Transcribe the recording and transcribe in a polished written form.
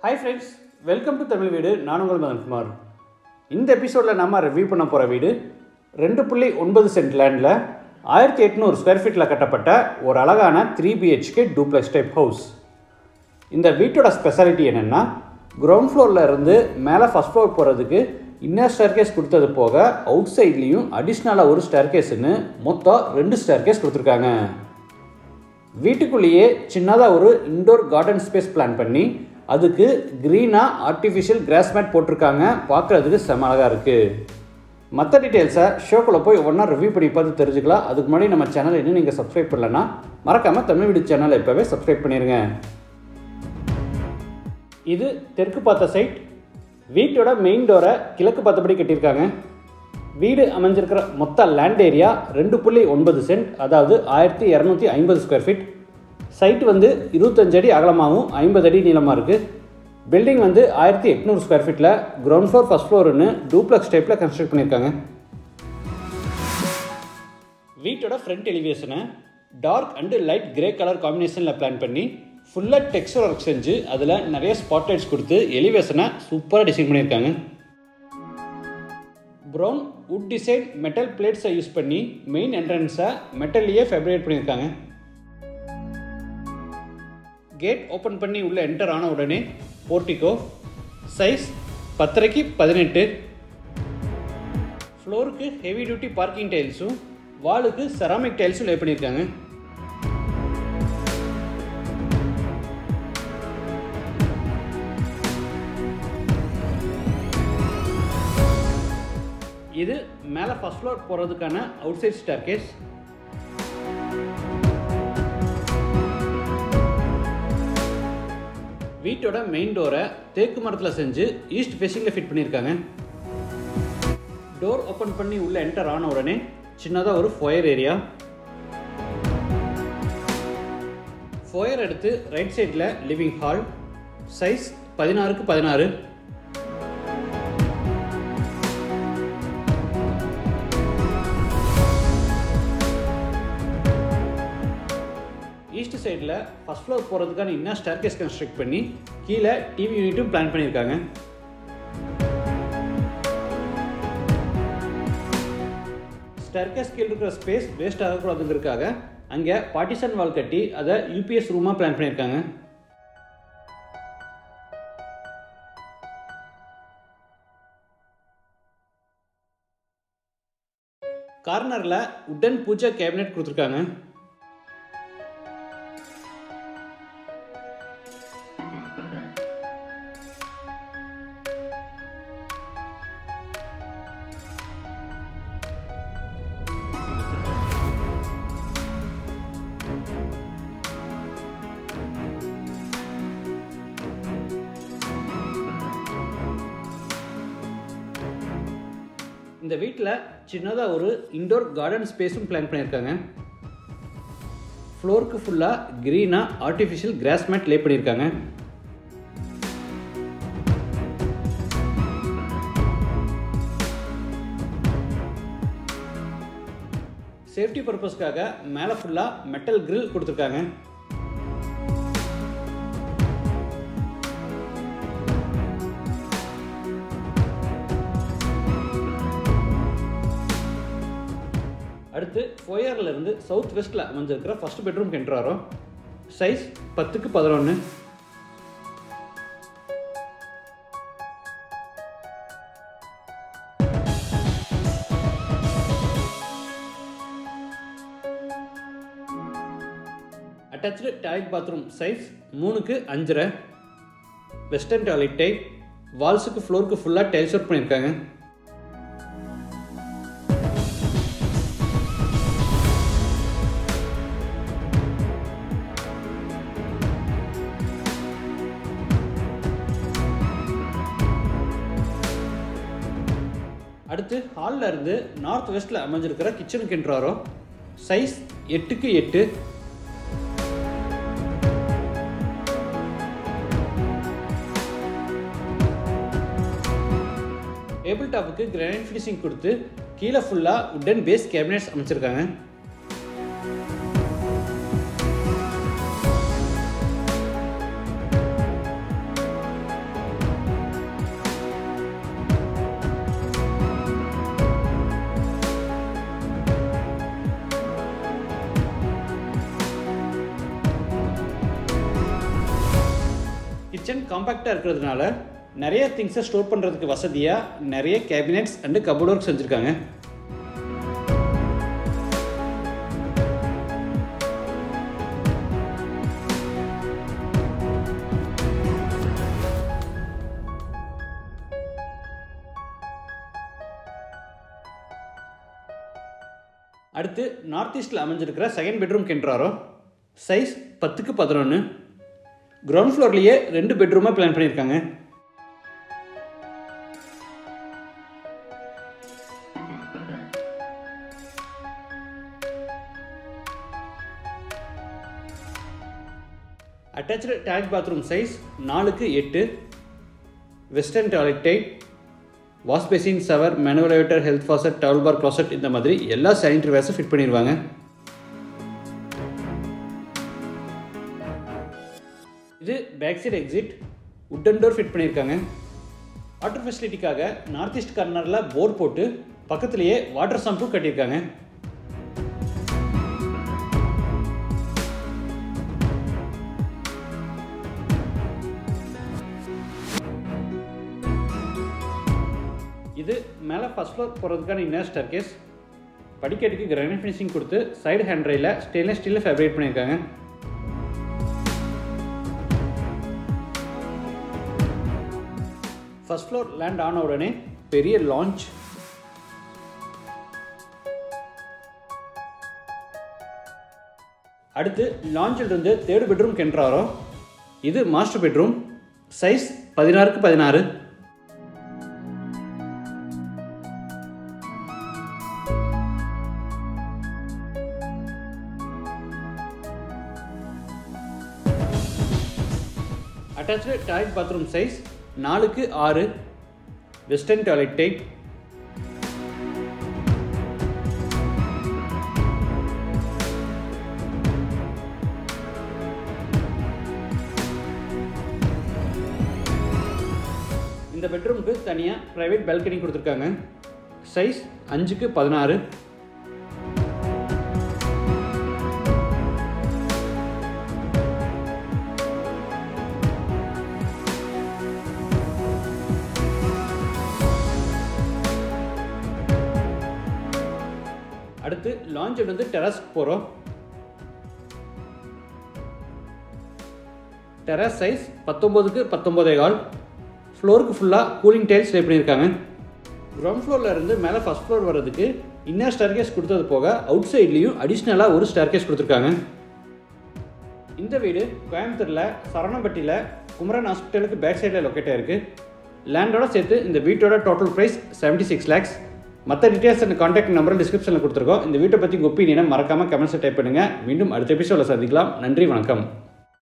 Hi friends, welcome to Tamil Veedu. நான் உங்கள் மதன் குமார். இந்த எபிசோடில் நம்ம ரிவ்யூ பண்ண போகிற வீடு 2.9 சென்ட் லேண்டில் 1800 ஸ்கொயர் ஃபீட்டில் கட்டப்பட்ட ஒரு அழகான 3BHK Duplex டைப் ஹவுஸ். இந்த வீட்டோட ஸ்பெஷாலிட்டி என்னென்னா, கிரவுண்ட் ஃப்ளோரில் இருந்து மேலே ஃபஸ்ட் ஃப்ளோர் போகிறதுக்கு இன்னர் ஸ்டேர்கேஸ் கொடுத்தது போக அவுட் சைட்லேயும் அடிஷ்னலாக ஒரு ஸ்டேர்கேஸ்ன்னு மொத்தம் 2 ஸ்டேர்கேஸ் கொடுத்துருக்காங்க. வீட்டுக்குள்ளேயே சின்னதாக ஒரு இன்டோர் கார்டன் ஸ்பேஸ் பிளான் பண்ணி அதுக்கு க்ரீனாக ஆர்டிஃபிஷியல் கிராஸ் மேட் போட்டிருக்காங்க. பார்க்குறதுக்கு செம அழகாக இருக்குது. மற்ற டீட்டெயில்ஸை ஷோக்குள்ளே போய் ஒன்றா ரிவ்யூ பண்ணி பார்த்து தெரிஞ்சுக்கலாம். அதுக்கு முன்னாடி நம்ம சேனலை இன்னும் நீங்கள் சப்ஸ்கிரைப் பண்ணலன்னா மறக்காமல் தமிழ் வீடு சேனலை இப்போவே சப்ஸ்கிரைப் பண்ணிடுங்க. இது தெற்கு பார்த்த சைட். வீட்டோட மெயின் டோரை கிழக்கு பார்த்தபடி கட்டியிருக்காங்க. வீடு அமைஞ்சிருக்கிற மொத்த லேண்ட் ஏரியா 2.9 சென்ட், அதாவது 1250 ஸ்கொயர் ஃபீட். சைட்டு 25 அடி அகலமாகவும் 50 அடி நீளமாக இருக்குது. பில்டிங் 1800 ஸ்கொயர் ஃபீட்டில் கிரவுண்ட் ஃப்ளோர் ஃபஸ்ட் ஃப்ளோர்னு டூப்ளெக்ஸ் டைப்பில் கன்ஸ்ட்ரக்ட் பண்ணியிருக்காங்க. வீட்டோட ஃப்ரண்ட் எலிவேஷனை dark and light grey colour காம்பினேஷனில் பிளான் பண்ணி ஃபுல்லாக டெக்ஸ்சர் ஒர்க் செஞ்சு அதில் நிறைய ஸ்பாட் லைட்ஸ் கொடுத்து எலிவேஷனை சூப்பராக டிசைன் பண்ணியிருக்காங்க. ப்ரௌன் வுட் டிசைன் மெட்டல் பிளேட்ஸை யூஸ் பண்ணி மெயின் என்ட்ரன்ஸை மெட்டல்லையே ஃபேப்ரிகேட் பண்ணியிருக்காங்க. கேட் ஓப்பன் பண்ணி உள்ளே என்டர் ஆன உடனே போர்ட்டிகோ, சைஸ் 10x18, ஃப்ளோருக்கு ஹெவி டியூட்டி பார்க்கிங் டைல்ஸும் வாலுக்கு செராமிக் டைல்ஸும் லே பண்ணியிருக்காங்க. இது மேலே ஃபர்ஸ்ட் ஃப்ளோர் போகிறதுக்கான அவுட் சைட் ஸ்டேர்கேஸ். வீட்டோட மெயின் டோரை தேக்கு மரத்தில் செஞ்சு ஈஸ்ட் ஃபேஸிங்கில் ஃபிட் பண்ணியிருக்காங்க. டோர் ஓப்பன் பண்ணி உள்ளே என்டர் ஆன உடனே சின்னதாக ஒரு ஃபோயர் ஏரியா. ஃபோயர் எடுத்து ரைட் சைடில் living hall, size 16x16. East சைடில் ஃபஸ்ட் ஃப்ளோர் போகிறதுக்கான இன்னும் ஸ்டேர்கேஸ் கன்ஸ்ட்ரக்ட் பண்ணி கீழே டிவி யூனிட்டும் பிளான் பண்ணியிருக்காங்க. ஸ்டேர்கேஸ் கீழே இருக்கிற ஸ்பேஸ் வேஸ்ட் ஆகக்கூடாதுங்கிறதுக்காக அங்கே பார்ட்டிஷன் வால் கட்டி அதை யூபிஎஸ் ரூமாக பிளான் பண்ணியிருக்காங்க. கார்னரில் உட்டன் பூஜா கேபினெட் கொடுத்துருக்காங்க. இந்த வீட்டில் சின்னதாக ஒரு இன்டோர் கார்டன் ஸ்பேஸும் பிளான் பண்ணியிருக்காங்க. ஃப்ளோருக்கு ஃபுல்லாக க்ரீனாக ஆர்டிஃபிஷியல் கிராஸ் மேட் லே பண்ணியிருக்காங்க. சேஃப்டி பர்பஸ்க்காக மேலே ஃபுல்லாக மெட்டல் கிரில் கொடுத்துருக்காங்க. அடுத்து ஃபோயர்லேருந்து சவுத் வெஸ்ட்டில் அமைஞ்சிருக்கிற ஃபர்ஸ்ட் பெட்ரூம் என்டர் ஆகிறோம். Size 10x11. Attached toilet bathroom size 3x5. Western toilet type. வால்ஸுக்கு ஃப்ளோருக்கு ஃபுல்லாக டைல்ஸ் ஒர்க் பண்ணியிருக்காங்க. அடுத்து ஹாலில் இருந்து நார்த் வெஸ்ட்டில் அமைஞ்சிருக்கிற கிச்சனுக்கு என்டர் ஆகிறோம். Size 8x8. டேபிள் டாப்புக்கு கிரானைட் ஃபினிஷிங் கொடுத்து கீழே ஃபுல்லாக உட்டன் பேஸ் கேபினெட்ஸ் அமைச்சிருக்காங்க. கிச்சன் காம்பாக்டாக இருக்கிறதுனால நிறைய திங்ஸை ஸ்டோர் பண்ணுறதுக்கு வசதியாக நிறைய கேபினெட்ஸ் அண்டு கபோர்ட் ஒர்க் செஞ்சுருக்காங்க. அடுத்து நார்த் ஈஸ்டில் அமைஞ்சிருக்கிற செகண்ட் பெட்ரூம் கென்ட்ராரோ. Size 10x11. கிரவுண்ட் ஃப்ளோர்லேயே 2 பெட்ரூமாக பிளான் பண்ணியிருக்காங்க. Attached toilet bathroom size 4x8. Western toilet type, wash basin, shower, manual elevator, health faucet, towel bar, closet இந்த மாதிரி எல்லா சானிட்டரி வேர்ஸும் ஃபிட் பண்ணிடுவாங்க. இது back side exit, wooden door fit பண்ணியிருக்காங்க. வாட்டர் ஃபெசிலிட்டிக்காக நார்த் ஈஸ்ட் கார்னரில் போர் போட்டு பக்கத்துலேயே வாட்டர் சம்பும் கட்டியிருக்காங்க. இது மேலே ஃபர்ஸ்ட் ஃப்ளோர் போகிறதுக்கான இன்னர் ஸ்டேர்கேஸ். படிக்கட்டுக்கு கிரானைட் ஃபினிஷிங் கொடுத்து சைடு ஹேண்ட் ரையில் ஸ்டெயின்லெஸ் ஸ்டீலில் ஃபேப்ரிகேட் பண்ணியிருக்காங்க. ஃபர்ஸ்ட் ஃப்ளோர் லேண்ட் ஆன உடனே பெரிய லான்ச். அடுத்து லான்ச்சிலிருந்து 3rd பெட்ரூம் கென்ட்ராரோ. இது master bedroom. Size 16x16. Attached toilet bathroom size 4x6. Western toilet type. இந்த பெட்ரூமுக்கு தனியாக ப்ரைவேட் பால்கனி கொடுத்துருக்காங்க. Size 5x16. அடுத்து லான்ச்சில் வந்து டெரஸ்க்கு போகிறோம். Terrace size 19x19.25. ஃப்ளோருக்கு ஃபுல்லாக கூலிங் டைல்ஸ் லே பண்ணியிருக்காங்க. கிரவுண்ட் ஃப்ளோரில் இருந்து மேலே ஃபர்ஸ்ட் ஃப்ளோர் வர்றதுக்கு இன்னர் ஸ்டேர்கேஸ் கொடுத்தது போக அவுட் சைட்லேயும் அடிஷ்னலாக ஒரு ஸ்டேர்கேஸ் கொடுத்துருக்காங்க. இந்த வீடு கோயம்புத்தூரில் சரவணம்பட்டியில் குமரன் ஹாஸ்பிட்டலுக்கு பேக் சைடில் லொக்கேட் ஆகிருக்கு. லேண்டோட சேர்த்து இந்த வீட்டோட டோட்டல் ப்ரைஸ் 76 lakhs. மற்ற டீட்டெயில்ஸ் அண்ட் கான்டாக்ட் நம்பர் டிஸ்கிரிப்ஷனில் கொடுத்துருக்கோம். இந்த வீட்டை பற்றி ஒப்பீனியனை மறக்காமல் கமெண்ட்ஸை டைப் பண்ணுங்கள். மீண்டும் அடுத்த எபிசோடில் சந்திக்கலாம். நன்றி, வணக்கம்.